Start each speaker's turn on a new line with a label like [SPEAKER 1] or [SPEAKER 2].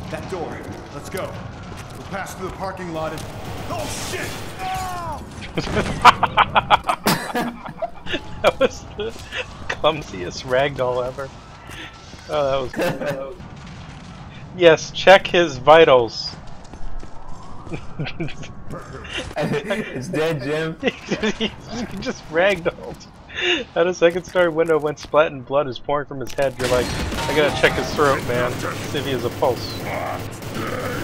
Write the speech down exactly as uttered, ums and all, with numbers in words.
[SPEAKER 1] That door. Let's go. We'll pass through the parking lot and... Oh, shit! Oh!
[SPEAKER 2] That was the clumsiest ragdoll ever. Oh, that was cool. Yes, check his vitals.
[SPEAKER 3] It's dead, Jim.
[SPEAKER 2] He just ragdolled. At a second story window went splat and blood is pouring from his head. You're like, I gotta check his throat, man. See if he has a pulse.